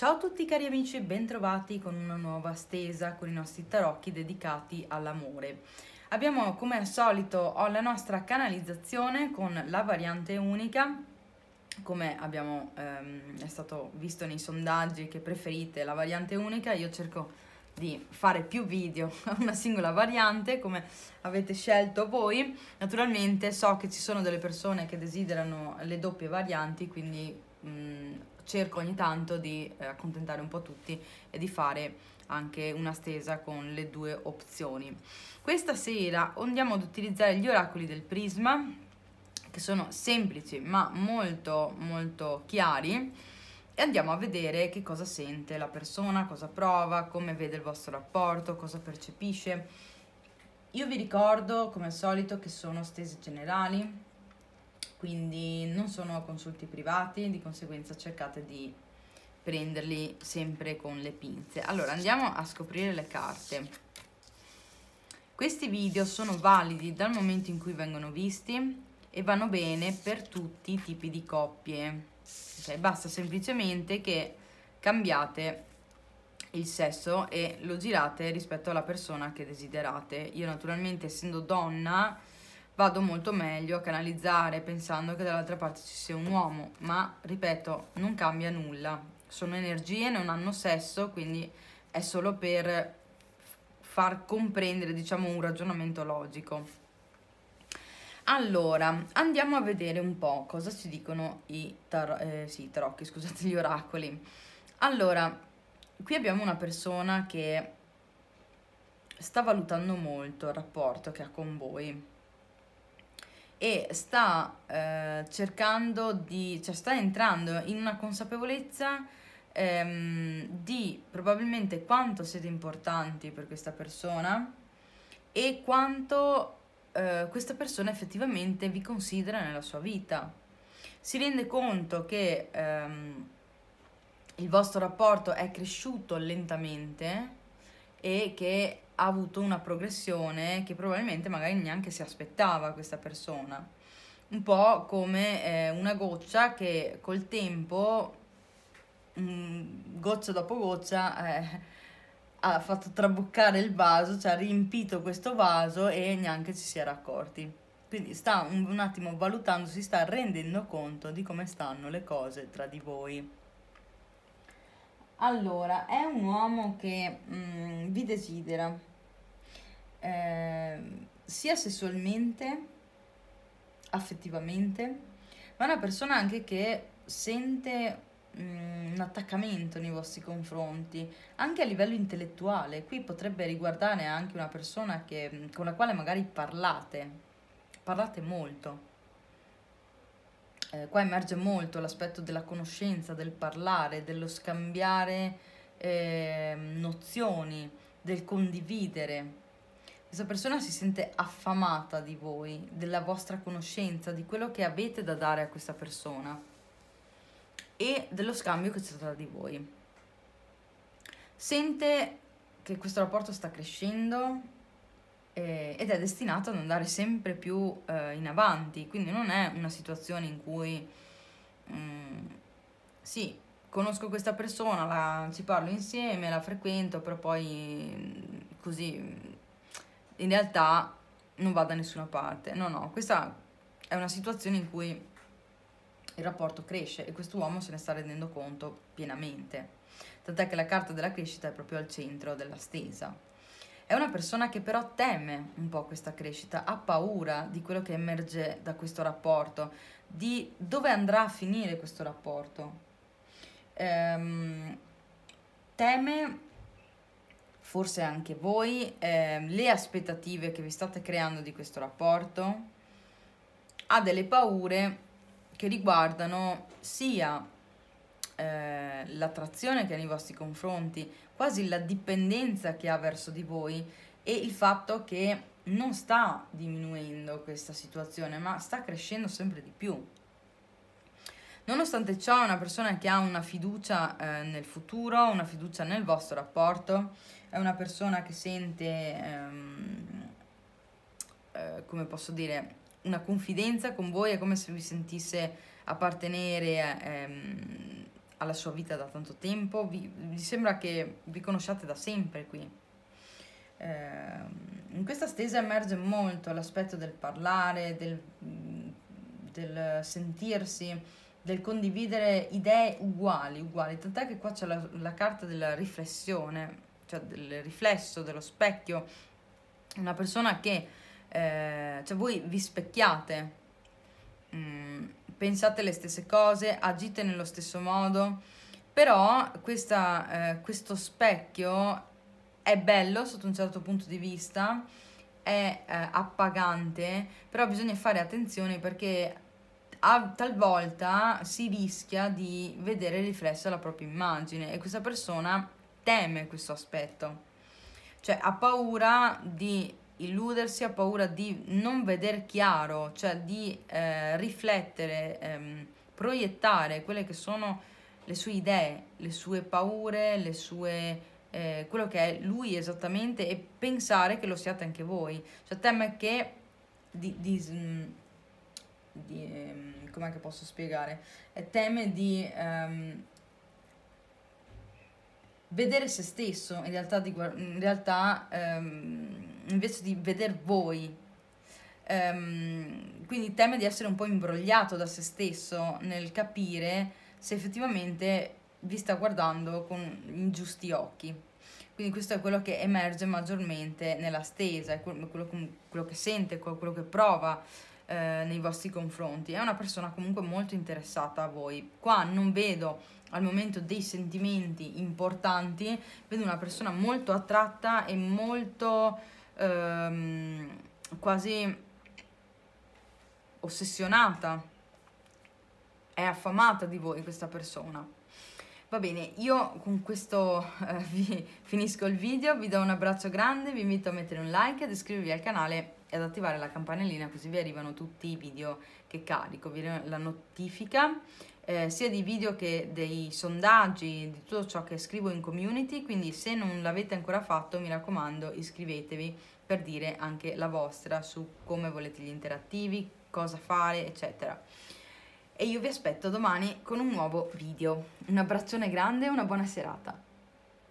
Ciao a tutti cari amici e bentrovati con una nuova stesa con i nostri tarocchi dedicati all'amore. Abbiamo come al solito ho la nostra canalizzazione con la variante unica, come è stato visto nei sondaggi che preferite la variante unica. Io cerco di fare più video a una singola variante come avete scelto voi. Naturalmente so che ci sono delle persone che desiderano le doppie varianti, quindi cerco ogni tanto di accontentare un po' tutti e di fare anche una stesa con le due opzioni. Questa sera andiamo ad utilizzare gli oracoli del prisma, che sono semplici ma molto molto chiari, e andiamo a vedere che cosa sente la persona, cosa prova, come vede il vostro rapporto, cosa percepisce. Io vi ricordo come al solito che sono stese generali, quindi non sono consulti privati, di conseguenza cercate di prenderli sempre con le pinze. Allora andiamo a scoprire le carte. Questi video sono validi dal momento in cui vengono visti e vanno bene per tutti i tipi di coppie. Okay, basta semplicemente che cambiate il sesso e lo girate rispetto alla persona che desiderate. Io naturalmente, essendo donna, vado molto meglio a canalizzare pensando che dall'altra parte ci sia un uomo, ma ripeto, non cambia nulla, sono energie, non hanno sesso, quindi è solo per far comprendere, diciamo, un ragionamento logico. Allora, andiamo a vedere un po' cosa ci dicono i tarocchi, scusate, gli oracoli. Allora, qui abbiamo una persona che sta valutando molto il rapporto che ha con voi e sta cercando cioè sta entrando in una consapevolezza di probabilmente quanto siete importanti per questa persona e quanto questa persona effettivamente vi considera nella sua vita. Si rende conto che il vostro rapporto è cresciuto lentamente e che ha avuto una progressione che probabilmente magari neanche si aspettava questa persona. Un po' come una goccia che col tempo, goccia dopo goccia, ha fatto traboccare il vaso, cioè ha riempito questo vaso e neanche ci si era accorti. Quindi sta un attimo valutando, si sta rendendo conto di come stanno le cose tra di voi. Allora, è un uomo che vi desidera sia sessualmente, affettivamente, ma è una persona anche che sente un attaccamento nei vostri confronti, anche a livello intellettuale. Qui potrebbe riguardare anche una persona con la quale magari parlate molto. Qua emerge molto l'aspetto della conoscenza, del parlare, dello scambiare nozioni, del condividere. Questa persona si sente affamata di voi, della vostra conoscenza, di quello che avete da dare a questa persona e dello scambio che c'è tra di voi. Sente che questo rapporto sta crescendo ed è destinato ad andare sempre più in avanti, quindi non è una situazione in cui sì, conosco questa persona, ci parlo insieme, la frequento, però poi così in realtà non va da nessuna parte. No, questa è una situazione in cui il rapporto cresce e questo uomo se ne sta rendendo conto pienamente. Tant'è che la carta della crescita è proprio al centro della stesa. È una persona che però teme un po' questa crescita, ha paura di quello che emerge da questo rapporto, di dove andrà a finire questo rapporto. Teme, forse anche voi, le aspettative che vi state creando di questo rapporto, ha delle paure che riguardano sia l'attrazione che ha nei vostri confronti, quasi la dipendenza che ha verso di voi e il fatto che non sta diminuendo questa situazione, ma sta crescendo sempre di più. Nonostante ciò è una persona che ha una fiducia nel futuro, una fiducia nel vostro rapporto, è una persona che sente, come posso dire, una confidenza con voi, è come se vi sentisse appartenere alla sua vita da tanto tempo, vi sembra che vi conosciate da sempre qui. In questa stesa emerge molto l'aspetto del parlare, del sentirsi, del condividere idee uguali, tant'è che qua c'è la carta della riflessione, cioè del riflesso, dello specchio, una persona che, cioè voi vi specchiate, pensate le stesse cose, agite nello stesso modo, però questo specchio è bello sotto un certo punto di vista, è appagante, però bisogna fare attenzione perché talvolta si rischia di vedere riflessa la propria immagine e questa persona teme questo aspetto, cioè ha paura di illudersi, ha paura di non veder chiaro, cioè di riflettere, proiettare quelle che sono le sue idee, le sue paure, le sue quello che è lui esattamente e pensare che lo siate anche voi, cioè teme che com'è che posso spiegare? Teme di vedere se stesso in realtà invece di veder voi. Quindi teme di essere un po' imbrogliato da se stesso nel capire se effettivamente vi sta guardando con ingiusti occhi. Quindi questo è quello che emerge maggiormente nella stesa, è quello che sente, quello che prova nei vostri confronti. È una persona comunque molto interessata a voi. Qua non vedo al momento dei sentimenti importanti, vedo una persona molto attratta e molto quasi ossessionata, è affamata di voi questa persona. Va bene, io con questo vi finisco il video, vi do un abbraccio grande, vi invito a mettere un like, ad iscrivervi al canale e ad attivare la campanellina così vi arrivano tutti i video che carico, vi arriva la notifica sia di video che dei sondaggi, di tutto ciò che scrivo in community, quindi se non l'avete ancora fatto mi raccomando iscrivetevi per dire anche la vostra su come volete gli interattivi, cosa fare eccetera. E io vi aspetto domani con un nuovo video. Un abbraccione grande e una buona serata.